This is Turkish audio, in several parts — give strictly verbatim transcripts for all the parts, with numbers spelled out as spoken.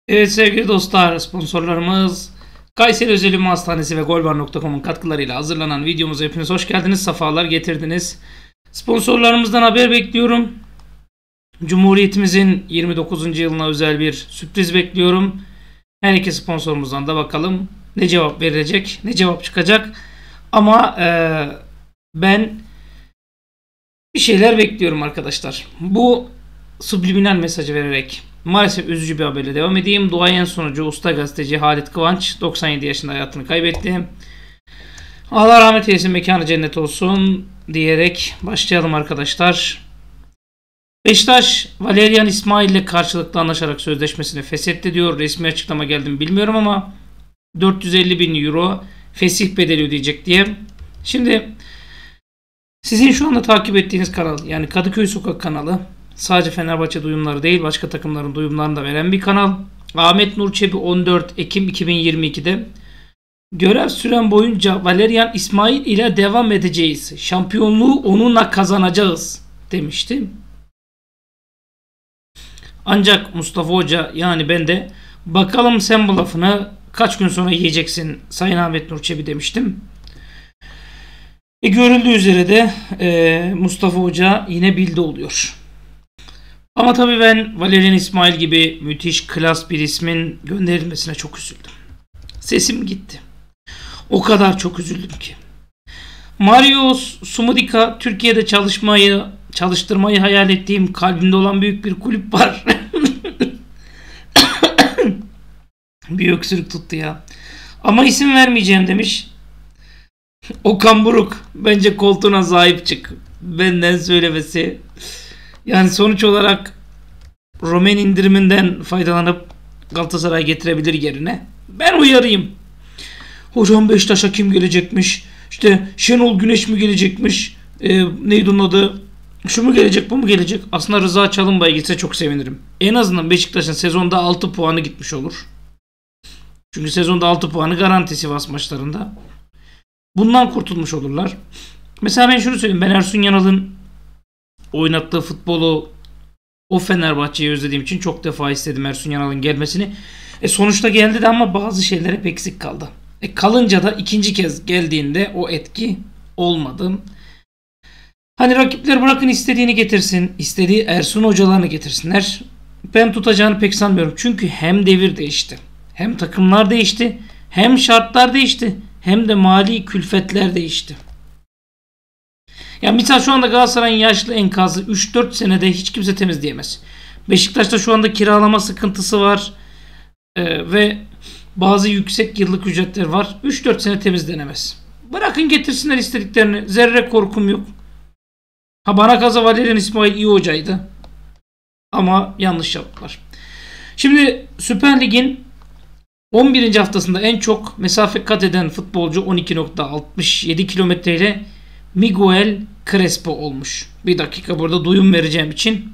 Evet sevgili dostlar, sponsorlarımız Kayseri Özel Ünlü Hastanesi ve golvar nokta com'un katkılarıyla hazırlanan videomuza hepiniz hoş geldiniz, sefalar getirdiniz. Sponsorlarımızdan haber bekliyorum. Cumhuriyetimizin yirmi dokuzuncu yılına özel bir sürpriz bekliyorum. Her iki sponsorumuzdan da bakalım ne cevap verilecek, ne cevap çıkacak. Ama e, ben bir şeyler bekliyorum arkadaşlar. Bu subliminal mesajı vererek maalesef üzücü bir haberle devam edeyim. Duayen sonucu usta gazeteci Halit Kıvanç doksan yedi yaşında hayatını kaybetti. Allah rahmet eylesin, mekanı cennet olsun diyerek başlayalım arkadaşlar. Beşiktaş Valerian İsmail ile karşılıklı anlaşarak sözleşmesini feshetti diyor. Resmi açıklama geldi mi bilmiyorum ama dört yüz elli bin euro fesih bedeli ödeyecek diye. Şimdi sizin şu anda takip ettiğiniz kanal, yani Kadıköy Sokak kanalı, sadece Fenerbahçe duyumları değil başka takımların duyumlarını da veren bir kanal. Ahmet Nur Çebi on dört Ekim iki bin yirmi iki'de görev süren boyunca Valerian İsmail ile devam edeceğiz. Şampiyonluğu onunla kazanacağız demişti. Ancak Mustafa Hoca, yani ben de bakalım sen bu lafını kaç gün sonra yiyeceksin Sayın Ahmet Nur Çebi demiştim. E görüldüğü üzere de e, Mustafa Hoca yine bildi oluyor. Ama tabii ben Valerian İsmail gibi müthiş klas bir ismin gönderilmesine çok üzüldüm. Sesim gitti. O kadar çok üzüldüm ki. Mario Sumudika, Türkiye'de çalışmayı, çalıştırmayı hayal ettiğim, kalbimde olan büyük bir kulüp var. Bir öksürük tuttu ya. Ama isim vermeyeceğim demiş. Okan Buruk, bence koltuğuna sahip çık. Benden söylemesi. Yani sonuç olarak Roman indiriminden faydalanıp Galatasaray getirebilir yerine. Ben uyarayım. Hocam Beşiktaş'a kim gelecekmiş? İşte Şenol Güneş mi gelecekmiş? Ee, neydi onun adı? Şu mu gelecek, bu mu gelecek? Aslında Rıza Çalınbay gitse çok sevinirim. En azından Beşiktaş'ın sezonda altı puanı gitmiş olur. Çünkü sezonda altı puanı garanti Sivas maçlarında. Bundan kurtulmuş olurlar. Mesela ben şunu söyleyeyim. Ben Ersun Yanal'ın oynattığı futbolu, o Fenerbahçe'yi özlediğim için çok defa istedim Ersun Yanal'ın gelmesini. E sonuçta geldi de ama bazı şeyler hep eksik kaldı. E kalınca da ikinci kez geldiğinde o etki olmadı. Hani rakipler bırakın istediğini getirsin, istediği Ersun hocalarını getirsinler. Ben tutacağını pek sanmıyorum. Çünkü hem devir değişti, hem takımlar değişti, hem şartlar değişti, hem de mali külfetler değişti. Ya misal şu anda Galatasaray'ın yaşlı enkazı üç dört senede hiç kimse temizleyemez. Beşiktaş'ta şu anda kiralama sıkıntısı var ee, ve bazı yüksek yıllık ücretler var. üç dört sene temizlenemez. Bırakın getirsinler istediklerini. Zerre korkum yok. Ha bana kalsa Valerian İsmail iyi hocaydı. Ama yanlış yaptılar. Şimdi Süper Lig'in on birinci haftasında en çok mesafe kat eden futbolcu on iki nokta altmış yedi kilometre ile Miguel Crespo olmuş. Bir dakika burada duyum vereceğim için.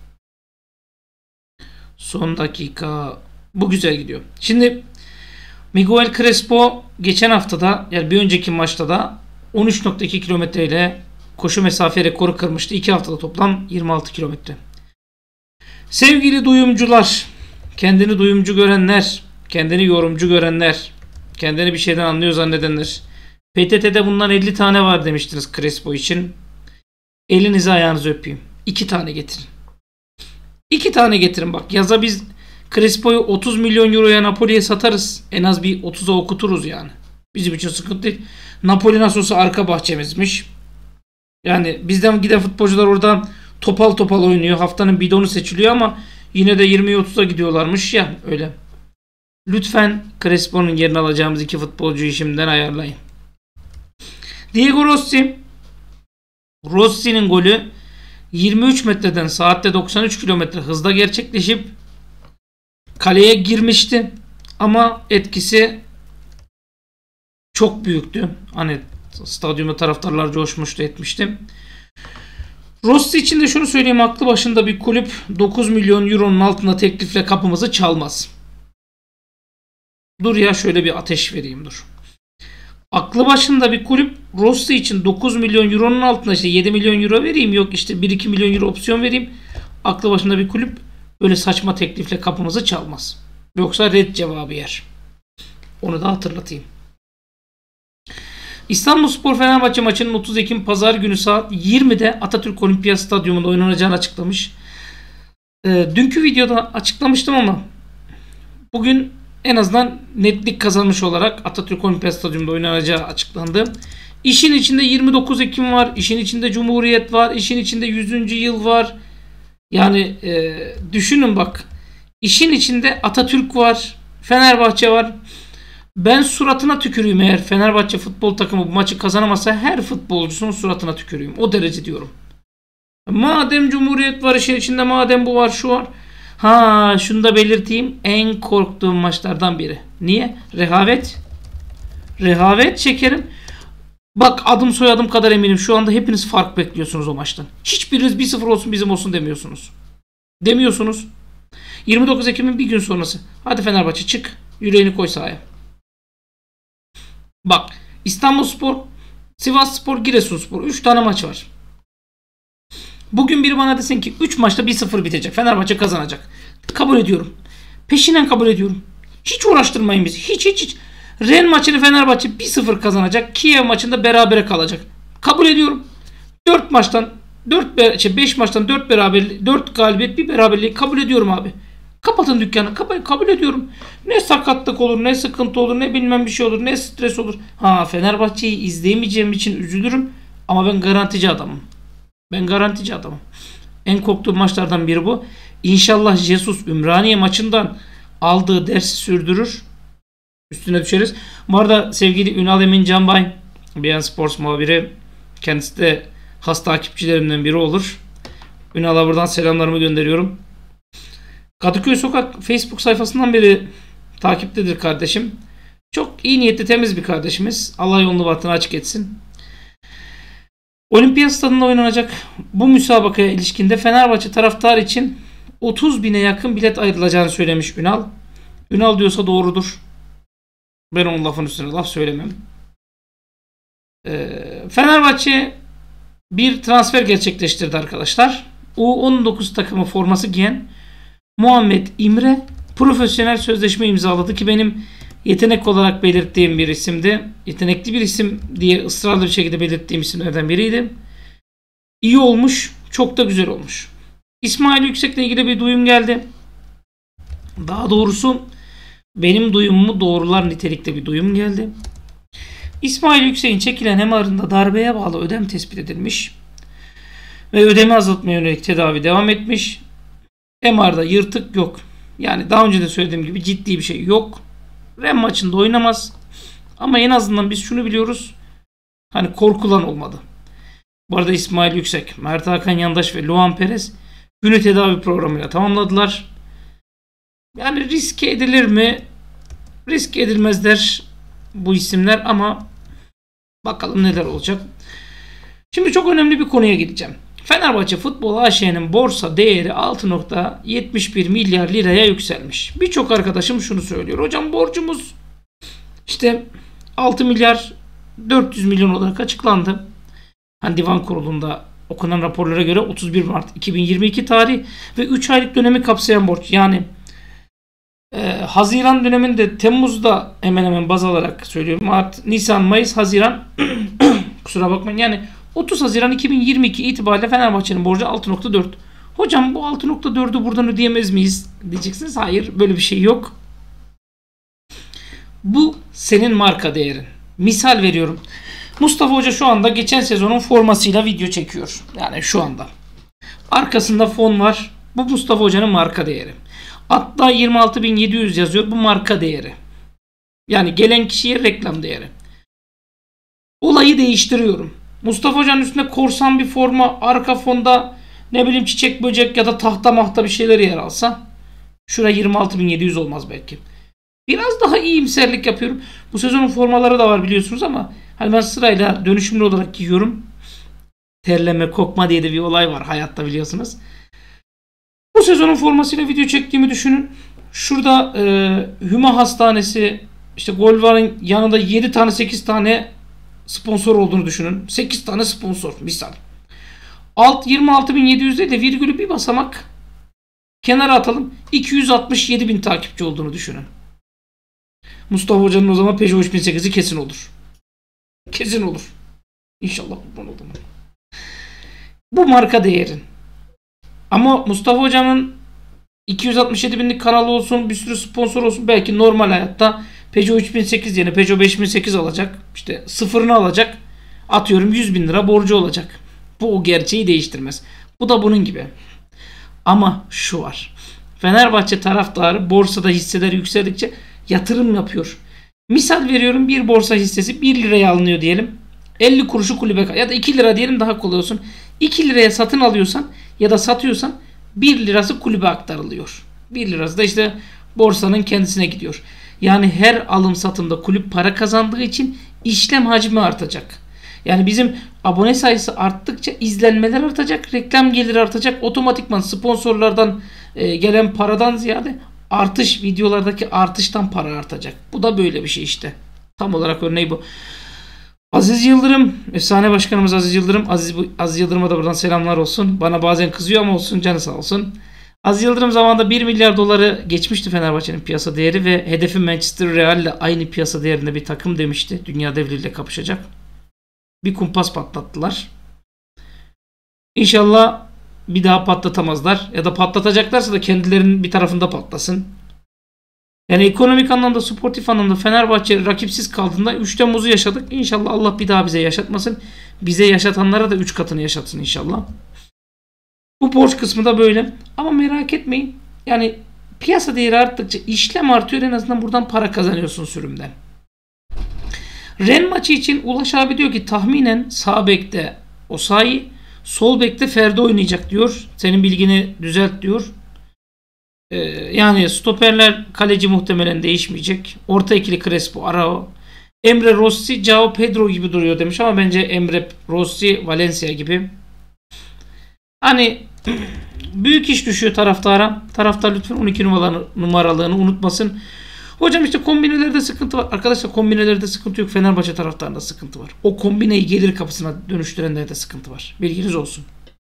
Son dakika. Bu güzel gidiyor. Şimdi Miguel Crespo geçen haftada, yani bir önceki maçta da on üç nokta iki kilometre ile koşu mesafe rekoru kırmıştı. iki haftada toplam yirmi altı kilometre. Sevgili duyumcular, kendini duyumcu görenler, kendini yorumcu görenler, kendini bir şeyden anlıyor zannedenler. P T T'de bundan elli tane var demiştiniz Crespo için. Elinizi ayağınızı öpeyim. iki tane getirin. iki tane getirin bak. Yaza biz Crespo'yu otuz milyon euroya Napoli'ye satarız. En az bir otuza okuturuz yani. Bizim için sıkıntı değil. Napoli nasıl olsa arka bahçemizmiş. Yani bizden giden futbolcular oradan topal topal oynuyor. Haftanın bidonu seçiliyor ama yine de yirmiye otuza gidiyorlarmış ya öyle. Lütfen Crespo'nun yerine alacağımız iki futbolcuyu şimdiden ayarlayın. Diego Rossi. Rossi'nin golü yirmi üç metreden saatte doksan üç kilometre hızla gerçekleşip kaleye girmişti. Ama etkisi çok büyüktü. Hani stadyumda taraftarlar coşmuştu, etmişti. Rossi için de şunu söyleyeyim. Aklı başında bir kulüp dokuz milyon euronun altında teklifle kapımızı çalmaz. Dur ya şöyle bir ateş vereyim dur. Aklı başında bir kulüp Rossi için dokuz milyon euronun altında işte yedi milyon euro vereyim, yok işte bir iki milyon euro opsiyon vereyim. Aklı başında bir kulüp öyle saçma teklifle kapımızı çalmaz. Yoksa red cevabı yer. Onu da hatırlatayım. İstanbulspor Fenerbahçe maçının otuz Ekim Pazar günü saat yirmide Atatürk Olimpiyat Stadyumunda oynanacağını açıklamış. E, dünkü videoda açıklamıştım ama bugün en azından netlik kazanmış olarak Atatürk Olimpiyat Stadyumunda oynanacağı açıklandı. İşin içinde yirmi dokuz Ekim var, işin içinde Cumhuriyet var, işin içinde yüzüncü yıl var. Yani e, düşünün bak, işin içinde Atatürk var, Fenerbahçe var. Ben suratına tüküreyim eğer Fenerbahçe futbol takımı bu maçı kazanamazsa, her futbolcusunun suratına tüküreyim. O derece diyorum. Madem Cumhuriyet var işin içinde, madem bu var, şu var. Ha, şunu da belirteyim. En korktuğum maçlardan biri. Niye? Rehavet. Rehavet şekerim. Bak, adım soyadım kadar eminim. Şu anda hepiniz fark bekliyorsunuz o maçtan. Hiçbiriniz bir sıfır olsun bizim olsun demiyorsunuz. Demiyorsunuz. yirmi dokuz Ekim'in bir gün sonrası. Hadi Fenerbahçe çık. Yüreğini koy sahaya. Bak, İstanbulspor, Sivasspor, Giresunspor. üç tane maç var. Bugün biri bana desin ki üç maçta bir sıfır bitecek, Fenerbahçe kazanacak. Kabul ediyorum. Peşinen kabul ediyorum. Hiç uğraştırmayın bizi. Hiç hiç hiç. Ren maçını Fenerbahçe bir sıfır kazanacak. Kiev maçında berabere kalacak. Kabul ediyorum. dört maçtan dört şey beş maçtan dört beraber dört galibiyet, bir beraberliği kabul ediyorum abi. Kapatın dükkanı. Kabul, kabul ediyorum. Ne sakatlık olur, ne sıkıntı olur, ne bilmem bir şey olur, ne stres olur. Ha, Fenerbahçe'yi izleyemeyeceğim için üzülürüm ama ben garantici adamım. Ben garantici adamım. En korktuğum maçlardan biri bu. İnşallah Jesus Ümraniye maçından aldığı dersi sürdürür. Üstüne düşeriz. Bu arada sevgili Ünal Emin Canbay, B N Sports muhabiri, kendisi de has takipçilerimden biri olur. Ünal'a buradan selamlarımı gönderiyorum. Kadıköy Sokak Facebook sayfasından beri takiptedir kardeşim. Çok iyi niyetli, temiz bir kardeşimiz. Allah yolunu bahtını açık etsin. Olimpiyat Stadında oynanacak bu müsabakaya ilişkinde Fenerbahçe taraftarı için otuz bine yakın bilet ayrılacağını söylemiş Ünal. Ünal diyorsa doğrudur. Ben onun lafın üstüne laf söylemem. Ee, Fenerbahçe bir transfer gerçekleştirdi arkadaşlar. U on dokuz takımı forması giyen Muhammed İmre profesyonel sözleşme imzaladı ki benim yetenek olarak belirttiğim bir isimdi. Yetenekli bir isim diye ısrarlı bir şekilde belirttiğim isimlerden biriydi. İyi olmuş. Çok da güzel olmuş. İsmail Yüksek'le ilgili bir duyum geldi. Daha doğrusu benim duyumumu doğrular nitelikte bir duyum geldi. İsmail Yüksek'in çekilen M R'ında darbeye bağlı ödem tespit edilmiş. Ve ödemi azaltmaya yönelik tedavi devam etmiş. M R'da yırtık yok. Yani daha önce de söylediğim gibi ciddi bir şey yok. Ren maçında oynamaz. Ama en azından biz şunu biliyoruz. Hani korkulan olmadı. Bu arada İsmail Yüksek, Mert Hakan Yandaş ve Luan Perez günü tedavi programıyla tamamladılar. Yani riske edilir mi? Risk edilmezler bu isimler ama bakalım neler olacak. Şimdi çok önemli bir konuya gideceğim. Fenerbahçe Futbol A Ş'nin borsa değeri altı nokta yetmiş bir milyar liraya yükselmiş. Birçok arkadaşım şunu söylüyor. Hocam borcumuz işte altı milyar dört yüz milyon olarak açıklandı. Hani divan kurulunda okunan raporlara göre otuz bir Mart iki bin yirmi iki tarih ve üç aylık dönemi kapsayan borç. Yani e, Haziran döneminde Temmuz'da hemen hemen baz alarak söylüyorum. Mart, Nisan, Mayıs, Haziran kusura bakmayın, yani otuz Haziran iki bin yirmi iki itibariyle Fenerbahçe'nin borcu altı nokta dört. Hocam bu altı nokta dördü buradan ödeyemez miyiz diyeceksiniz. Hayır, böyle bir şey yok. Bu senin marka değerin. Misal veriyorum. Mustafa Hoca şu anda geçen sezonun formasıyla video çekiyor. Yani şu anda. Arkasında fon var. Bu Mustafa Hoca'nın marka değeri. Hatta yirmi altı bin yedi yüz yazıyor. Bu marka değeri. Yani gelen kişiye reklam değeri. Olayı değiştiriyorum. Mustafa Hoca'nın üstünde korsan bir forma, arka fonda ne bileyim çiçek böcek ya da tahta mahta bir şeyler yer alsa şuraya yirmi altı bin yedi yüz olmaz belki. Biraz daha iyimserlik yapıyorum. Bu sezonun formaları da var biliyorsunuz ama hani ben sırayla dönüşümlü olarak giyiyorum. Terleme, kokma diye de bir olay var hayatta biliyorsunuz. Bu sezonun formasıyla video çektiğimi düşünün. Şurada e, Hüma Hastanesi, işte Golvar'ın yanında yedi tane sekiz tane sponsor olduğunu düşünün. sekiz tane sponsor misal. Alt yirmi altı bin yedi yüzde de virgülü bir basamak Kenara atalım. iki yüz altmış yedi bin takipçi olduğunu düşünün. Mustafa Hoca'nın o zaman Peugeot üç bin sekizi kesin olur. Kesin olur. İnşallah kurban oldum. Bu marka değerin. Ama Mustafa Hoca'nın iki yüz altmış yedi binlik kanalı olsun, bir sürü sponsor olsun, belki normal hayatta Peugeot üç bin sekiz yerine Peugeot beş bin sekiz alacak. İşte sıfırını alacak. Atıyorum yüz bin lira borcu olacak. Bu o gerçeği değiştirmez. Bu da bunun gibi. Ama şu var. Fenerbahçe taraftarı borsada hisseler yükseldikçe yatırım yapıyor. Misal veriyorum, bir borsa hissesi bir liraya alınıyor diyelim. elli kuruşu kulübe ya da iki lira diyelim, daha kolay olsun. iki liraya satın alıyorsan ya da satıyorsan bir lirası kulübe aktarılıyor. bir lirası da işte borsanın kendisine gidiyor. Yani her alım satımda kulüp para kazandığı için işlem hacmi artacak. Yani bizim abone sayısı arttıkça izlenmeler artacak, reklam geliri artacak. Otomatikman sponsorlardan e, gelen paradan ziyade artış, videolardaki artıştan para artacak. Bu da böyle bir şey işte. Tam olarak örneği bu. Aziz Yıldırım, efsane başkanımız Aziz Yıldırım. Aziz, Aziz Yıldırım'a da buradan selamlar olsun. Bana bazen kızıyor ama olsun, canı sağ olsun. Aziz Yıldırım zamanında bir milyar doları geçmişti Fenerbahçe'nin piyasa değeri ve hedefi Manchester Real ile aynı piyasa değerinde bir takım demişti. Dünya devleriyle kapışacak. Bir kumpas patlattılar. İnşallah bir daha patlatamazlar. Ya da patlatacaklarsa da kendilerinin bir tarafında patlasın. Yani ekonomik anlamda, sportif anlamda Fenerbahçe rakipsiz kaldığında üç Temmuz'u yaşadık. İnşallah Allah bir daha bize yaşatmasın. Bize yaşatanlara da üç katını yaşatsın inşallah. Bu borç kısmı da böyle. Ama merak etmeyin. Yani piyasa değeri arttıkça işlem artıyor. En azından buradan para kazanıyorsun sürümden. Ren maçı için Ulaş abi diyor ki tahminen sağ bekte Osayi, sol bekte Ferdi oynayacak diyor. Senin bilgini düzelt diyor. Ee, yani stoperler, kaleci muhtemelen değişmeyecek. Orta ikili Crespo, Arao. Emre, Rossi, João Pedro gibi duruyor demiş ama bence Emre, Rossi, Valencia gibi. Hani büyük iş düşüyor taraftara. Taraftar lütfen on iki numaralarını, numaralığını unutmasın. Hocam işte kombinelerde sıkıntı var. Arkadaşlar kombinelerde sıkıntı yok. Fenerbahçe taraftarında sıkıntı var. O kombineyi gelir kapısına dönüştürenlerde sıkıntı var. Bilginiz olsun.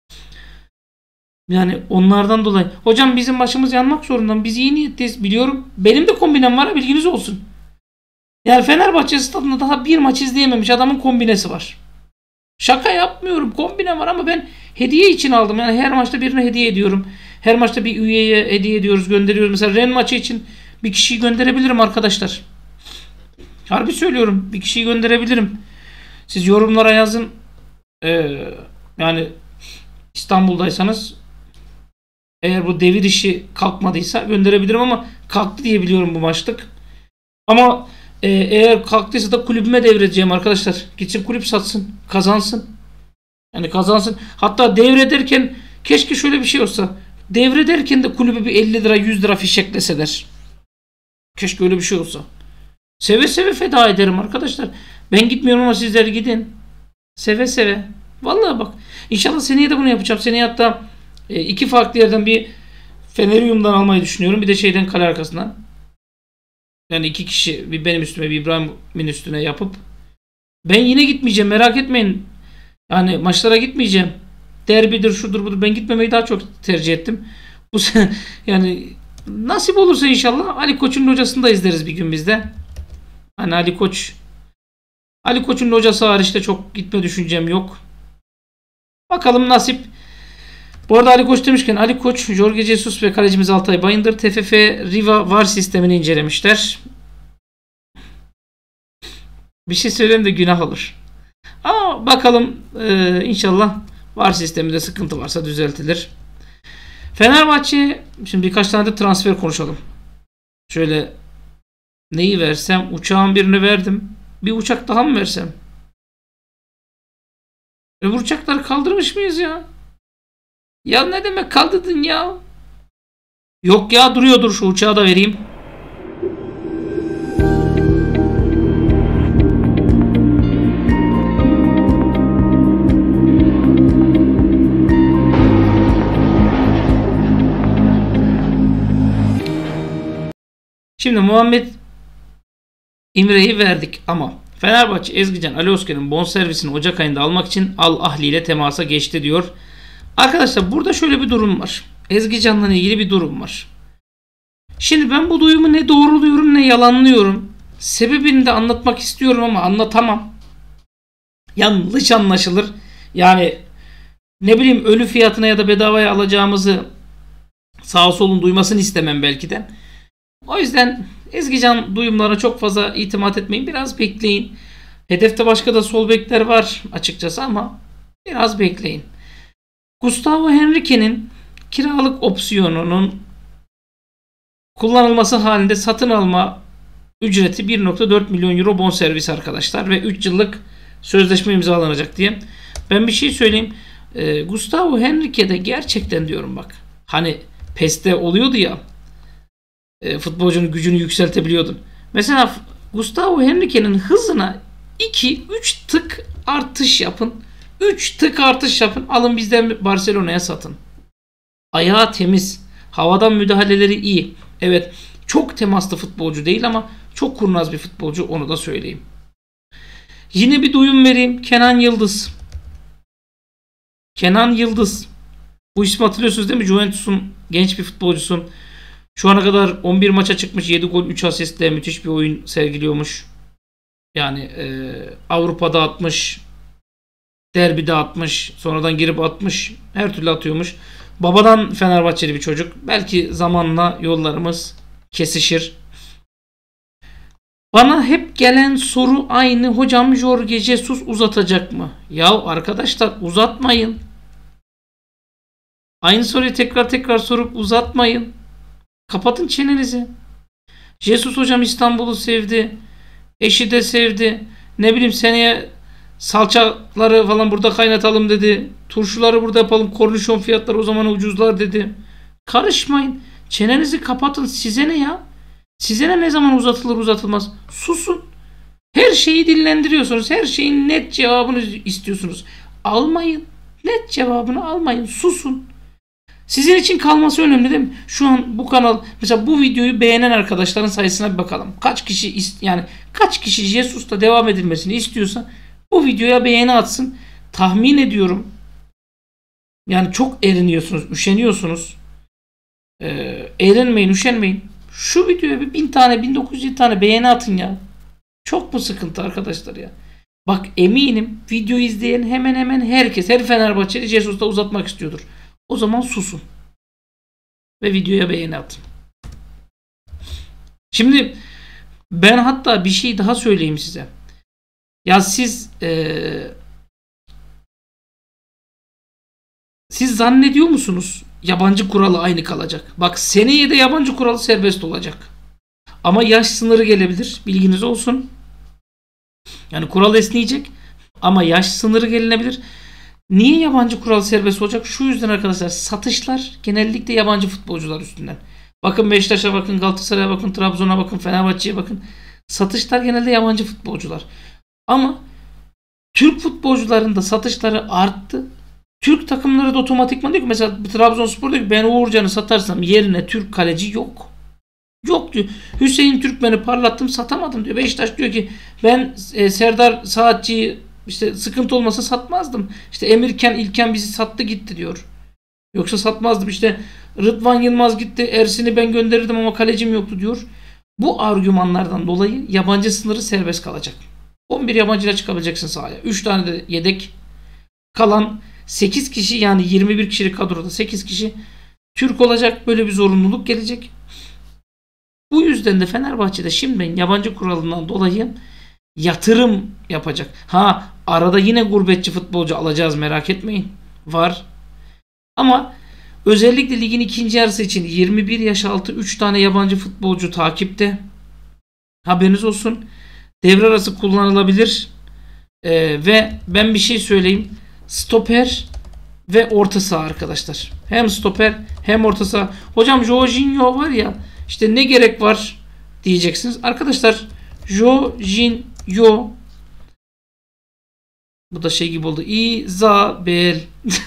Yani onlardan dolayı. Hocam bizim başımız yanmak zorunda. Biz iyi niyetliyiz. Biliyorum. Benim de kombinem var. Bilginiz olsun. Yani Fenerbahçe stadında daha bir maç izleyememiş adamın kombinesi var. Şaka yapmıyorum. Kombine var ama ben hediye için aldım. Yani her maçta birine hediye ediyorum. Her maçta bir üyeye hediye ediyoruz, gönderiyoruz. Mesela Ren maçı için bir kişiyi gönderebilirim arkadaşlar. Harbi söylüyorum. Bir kişiyi gönderebilirim. Siz yorumlara yazın. Ee, yani İstanbul'daysanız eğer bu devir işi kalkmadıysa gönderebilirim ama kalktı diye biliyorum bu maçlık. Ama e, eğer kalktıysa da kulübüme devredeceğim arkadaşlar. Gitsin kulüp satsın. Kazansın. Yani kazansın. Hatta devrederken keşke şöyle bir şey olsa. Devrederken de kulübe bir elli lira yüz lira fişekleseler. Keşke öyle bir şey olsa. Seve seve feda ederim arkadaşlar. Ben gitmiyorum ama sizler gidin. Seve seve. Vallahi bak. İnşallah seneye de bunu yapacağım. Seneye hatta e, iki farklı yerden bir Feneryum'dan almayı düşünüyorum. Bir de şeyden, kale arkasından. Yani iki kişi, bir benim üstüme bir İbrahim'in üstüne yapıp. Ben yine gitmeyeceğim, merak etmeyin. Yani maçlara gitmeyeceğim. Derbidir, şudur budur. Ben gitmemeyi daha çok tercih ettim. Bu sene yani nasip olursa inşallah Ali Koç'un hocasını da izleriz bir gün bizde. Hani Ali Koç Ali Koç'un hocası hariç de çok gitme düşüncem yok. Bakalım nasip. Bu arada Ali Koç demişken, Ali Koç, Jorge Jesus ve kalecimiz Altay Bayındır T F F Riva V A R sistemini incelemişler. Bir şey söyleyeyim de günah olur. Ama bakalım e, inşallah V A R sisteminde sıkıntı varsa düzeltilir. Fenerbahçe, şimdi birkaç tane de transfer konuşalım. Şöyle neyi versem, uçağın birini verdim. Bir uçak daha mı versem? Öbür uçakları kaldırmış mıyız ya? Ya ne demek kaldırdın ya? Yok ya, duruyordur, şu uçağı da vereyim. Şimdi Muhammed İmre'yi verdik ama Fenerbahçe Ezgican Ali Özkan'ın bonservisini Ocak ayında almak için Al Ahli ile temasa geçti diyor. Arkadaşlar burada şöyle bir durum var. Ezgi Can'la ilgili bir durum var. Şimdi ben bu duyumu ne doğruluyorum ne yalanlıyorum. Sebebini de anlatmak istiyorum ama anlatamam. Yanlış anlaşılır. Yani ne bileyim ölü fiyatına ya da bedavaya alacağımızı sağ solun duymasını istemem belki de. O yüzden Ezgi Can duyumlara çok fazla itimat etmeyin. Biraz bekleyin. Hedefte başka da sol bekler var açıkçası ama biraz bekleyin. Gustavo Henrique'nin kiralık opsiyonunun kullanılması halinde satın alma ücreti bir nokta dört milyon euro bonservis arkadaşlar ve üç yıllık sözleşme imzalanacak diye. Ben bir şey söyleyeyim. Ee, Gustavo Henrique'de gerçekten diyorum bak. Hani PES'te oluyordu ya. E, futbolcunun gücünü yükseltebiliyordun. Mesela Gustavo Henrique'nin hızına iki üç tık artış yapın. üç tık artış yapın. Alın bizden Barcelona'ya satın. Ayağı temiz. Havadan müdahaleleri iyi. Evet, çok temaslı futbolcu değil ama çok kurnaz bir futbolcu, onu da söyleyeyim. Yine bir duyum vereyim. Kenan Yıldız. Kenan Yıldız. Bu ismi hatırlıyorsunuz değil mi? Juventus'un genç bir futbolcusun. Şu ana kadar on bir maça çıkmış. yedi gol üç asistle müthiş bir oyun sergiliyormuş. Yani e, Avrupa'da atmış. Derbide atmış. Sonradan girip atmış. Her türlü atıyormuş. Babadan Fenerbahçeli bir çocuk. Belki zamanla yollarımız kesişir. Bana hep gelen soru aynı. Hocam Jorge Jesus uzatacak mı? Ya arkadaşlar uzatmayın. Aynı soruyu tekrar tekrar sorup uzatmayın. Kapatın çenenizi. Jesus hocam İstanbul'u sevdi. Eşi de sevdi. Ne bileyim seneye salçaları falan burada kaynatalım dedi. Turşuları burada yapalım. Kornişon fiyatları o zaman ucuzlar dedi. Karışmayın. Çenenizi kapatın. Size ne ya? Size ne ne zaman uzatılır uzatılmaz? Susun. Her şeyi dillendiriyorsunuz. Her şeyin net cevabını istiyorsunuz. Almayın. Net cevabını almayın. Susun. Sizin için kalması önemli değil mi? Şu an bu kanal, mesela bu videoyu beğenen arkadaşların sayısına bir bakalım. Kaç kişi yani kaç kişi Jesus'ta devam edilmesini istiyorsa bu videoya beğeni atsın. Tahmin ediyorum. Yani çok eriniyorsunuz, üşeniyorsunuz. Ee, erinmeyin, üşenmeyin. Şu videoya bir bin tane, bin dokuz yüz tane beğeni atın ya. Çok mu sıkıntı arkadaşlar ya? Bak eminim video izleyen hemen hemen herkes, her Fenerbahçeli Jesus'ta uzatmak istiyordur. O zaman susun. Ve videoya beğeni atın. Şimdi ben hatta bir şey daha söyleyeyim size. Ya siz ee, siz zannediyor musunuz yabancı kuralı aynı kalacak? Bak seneye de yabancı kuralı serbest olacak. Ama yaş sınırı gelebilir. Bilginiz olsun. Yani kural esneyecek. Ama yaş sınırı gelinebilir. Niye yabancı kural serbest olacak? Şu yüzden arkadaşlar, satışlar genellikle yabancı futbolcular üstünden. Bakın Beşiktaş'a bakın, Galatasaray'a bakın, Trabzon'a bakın, Fenerbahçe'ye bakın. Satışlar genelde yabancı futbolcular. Ama Türk futbolcuların da satışları arttı. Türk takımları da otomatikman diyor ki, mesela Trabzonspor diyor ki ben Uğurcan'ı satarsam yerine Türk kaleci yok. Yok diyor. Hüseyin Türkmen'i parlattım satamadım diyor. Beşiktaş diyor ki ben e, Serdar Saatçı'yı işte sıkıntı olmasa satmazdım. İşte Emirken İlken bizi sattı gitti diyor. Yoksa satmazdım. İşte Rıdvan Yılmaz gitti. Ersin'i ben gönderirdim ama kalecim yoktu diyor. Bu argümanlardan dolayı yabancı sınırı serbest kalacak. on bir yabancıyla çıkabileceksin sahaya. üç tane de yedek. Kalan sekiz kişi, yani yirmi bir kişilik kadroda sekiz kişi Türk olacak. Böyle bir zorunluluk gelecek. Bu yüzden de Fenerbahçe'de şimdiden yabancı kuralından dolayı yatırım yapacak. Ha, arada yine gurbetçi futbolcu alacağız, merak etmeyin. Var. Ama özellikle ligin ikinci yarısı için yirmi bir yaş altı üç tane yabancı futbolcu takipte. Haberiniz olsun. Devre arası kullanılabilir. Ee, ve ben bir şey söyleyeyim. Stoper ve orta saha arkadaşlar. Hem stoper hem orta saha. Hocam Jorginho var ya, işte ne gerek var diyeceksiniz. Arkadaşlar Jorginho, bu da şey gibi oldu. Isabel.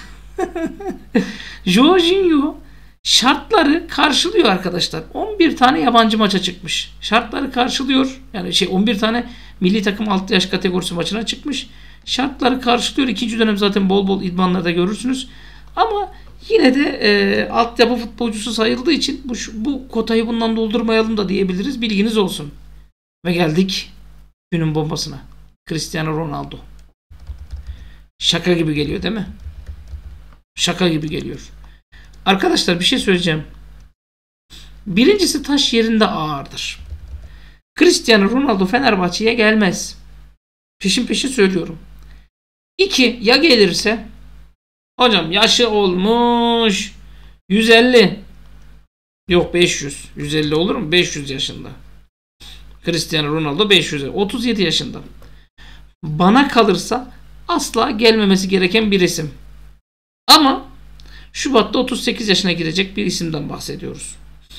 Jorginho şartları karşılıyor arkadaşlar. on bir tane yabancı maça çıkmış. Şartları karşılıyor. Yani şey on bir tane milli takım altı yaş kategorisi maçına çıkmış. Şartları karşılıyor. İkinci dönem zaten bol bol idmanlarda görürsünüz. Ama Yine de e, altyapı futbolcusu sayıldığı için bu, bu kotayı bundan doldurmayalım da diyebiliriz. Bilginiz olsun. Ve geldik günün bombasına. Cristiano Ronaldo. Şaka gibi geliyor değil mi? Şaka gibi geliyor. Arkadaşlar bir şey söyleyeceğim. Birincisi taş yerinde ağırdır. Cristiano Ronaldo Fenerbahçe'ye gelmez. Peşin peşin söylüyorum. İki, ya gelirse hocam yaşı olmuş yüz elli. Yok beş yüz. yüz elli olur mu? beş yüz yaşında. Cristiano Ronaldo beş yüz. otuz yedi yaşında. Bana kalırsa asla gelmemesi gereken bir isim. Ama Şubat'ta otuz sekiz yaşına girecek bir isimden bahsediyoruz.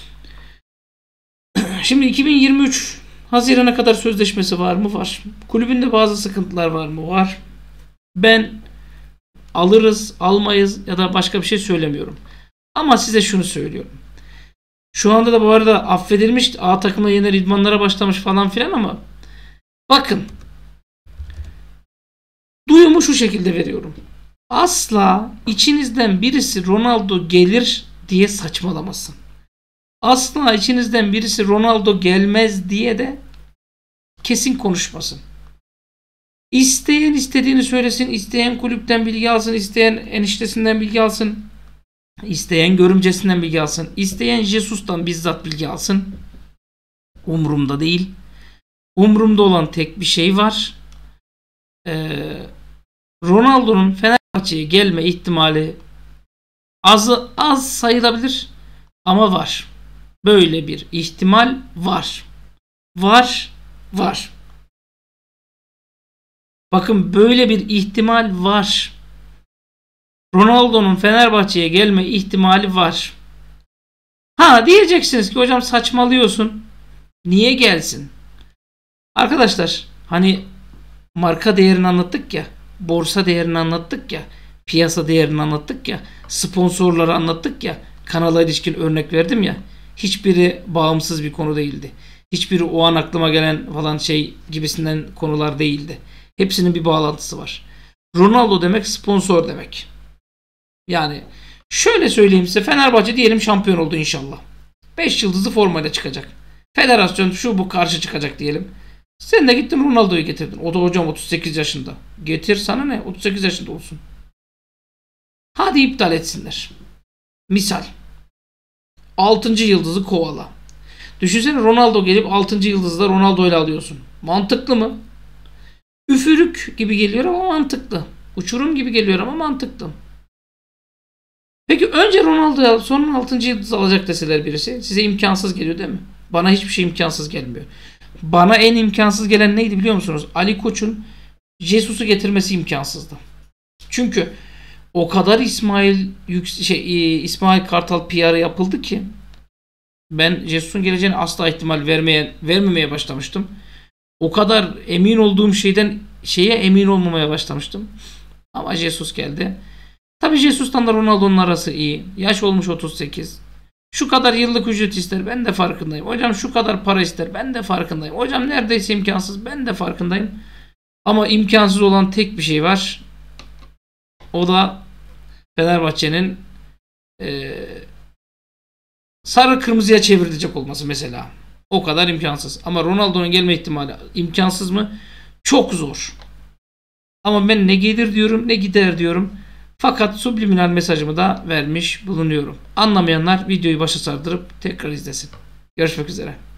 Şimdi iki bin yirmi üç Haziran'a kadar sözleşmesi var mı? Var. Kulübünde bazı sıkıntılar var mı? Var. Ben alırız, almayız ya da başka bir şey söylemiyorum. Ama size şunu söylüyorum. Şu anda da bu arada affedilmiş, A takımına yeni idmanlara başlamış falan filan ama bakın, duyumu şu şekilde veriyorum. Asla içinizden birisi Ronaldo gelir diye saçmalamasın. Asla içinizden birisi Ronaldo gelmez diye de kesin konuşmasın. İsteyen istediğini söylesin, isteyen kulüpten bilgi alsın, isteyen eniştesinden bilgi alsın, isteyen görümcesinden bilgi alsın, isteyen Jesus'tan bizzat bilgi alsın. Umurumda değil. Umurumda olan tek bir şey var. Ee, Ronaldo'nun Fenerbahçe'ye gelme ihtimali azı az sayılabilir ama var. Böyle bir ihtimal var. Var, var. Bakın böyle bir ihtimal var. Ronaldo'nun Fenerbahçe'ye gelme ihtimali var. Ha diyeceksiniz ki hocam saçmalıyorsun. Niye gelsin? Arkadaşlar hani marka değerini anlattık ya, borsa değerini anlattık ya, piyasa değerini anlattık ya, sponsorları anlattık ya, kanala ilişkin örnek verdim ya. Hiçbiri bağımsız bir konu değildi. Hiçbiri o an aklıma gelen falan şey gibisinden konular değildi. Hepsinin bir bağlantısı var. Ronaldo demek sponsor demek. Yani şöyle söyleyeyim size, Fenerbahçe diyelim şampiyon oldu inşallah. beş yıldızlı formayla çıkacak. Federasyon şu bu karşı çıkacak diyelim. Sen de gittin Ronaldo'yu getirdin. O da hocam otuz sekiz yaşında. Getir sana ne? otuz sekiz yaşında olsun. Hadi iptal etsinler. Misal. altıncı yıldızı kovala. Düşünsene Ronaldo gelip altıncı yıldızda Ronaldo ile alıyorsun. Mantıklı mı? Üfürük gibi geliyor ama mantıklı. Uçurum gibi geliyor ama mantıklı. Peki önce Ronaldo'yu al, sonra altıncı yıldızı alacak deseler birisi, size imkansız geliyor değil mi? Bana hiçbir şey imkansız gelmiyor. Bana en imkansız gelen neydi biliyor musunuz? Ali Koç'un Jesus'u getirmesi imkansızdı. Çünkü o kadar İsmail şey İsmail Kartal P R'ı yapıldı ki ben Jesus'un geleceğine asla ihtimal vermeye vermemeye başlamıştım. O kadar emin olduğum şeyden şeye emin olmamaya başlamıştım. Ama Jesus geldi. Tabii Jesus'tan da Ronaldo'nun arası iyi. Yaş olmuş otuz sekiz. Şu kadar yıllık ücret ister, ben de farkındayım. Hocam şu kadar para ister, ben de farkındayım. Hocam neredeyse imkansız, ben de farkındayım. Ama imkansız olan tek bir şey var. O da Fenerbahçe'nin e, sarı kırmızıya çevrilecek olması mesela. O kadar imkansız. Ama Ronaldo'nun gelme ihtimali imkansız mı? Çok zor. Ama ben ne gelir diyorum ne gider diyorum. Fakat subliminal mesajımı da vermiş bulunuyorum. Anlamayanlar videoyu başa sardırıp tekrar izlesin. Görüşmek üzere.